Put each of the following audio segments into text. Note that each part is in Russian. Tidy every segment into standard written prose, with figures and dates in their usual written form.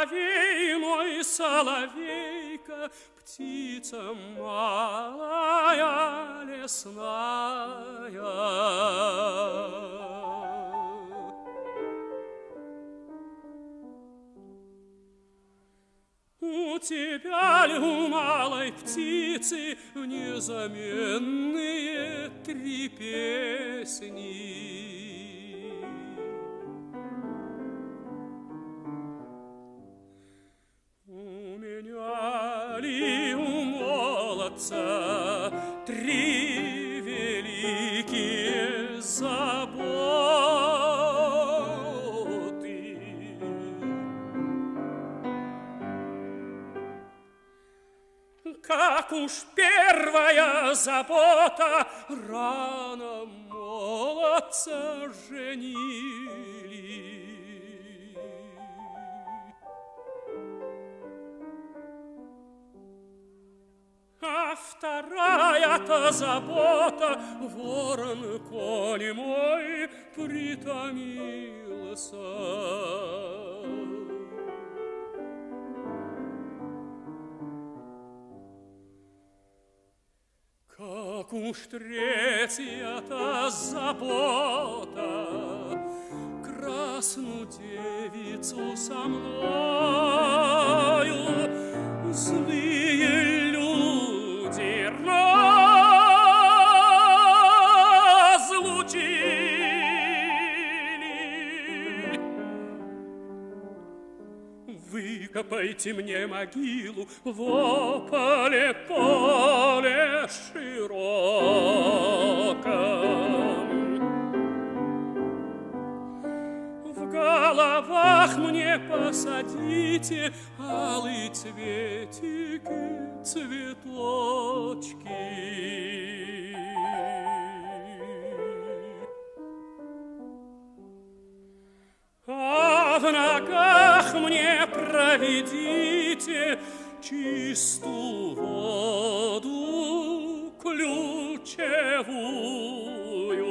соловей мой, соловейка, птица малая лесная. У тебя ли, у малой птицы, незаменные три песни? У меня ли, у молодца, три великие заботы? Как уж первая забота, рано молодца женили. А вторая-то забота, ворон коли мой притомился. Как уж третья-то забота, красную девицу со мною злые люди разлучили. Выкопайте мне могилу в поле широком. В головах мне посадите алые цветики, цветочки. А в ногах мне проведите чистую воду ключевую.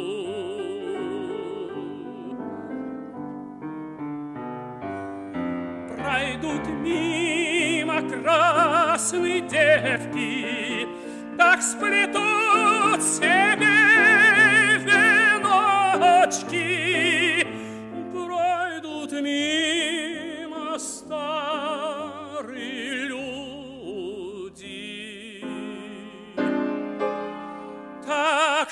Пройдут мимо красные девки, так сплетут себе веночки. Пройдут мимо старые люди, так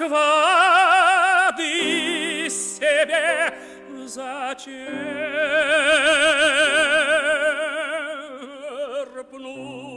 воды себе зачерпнут.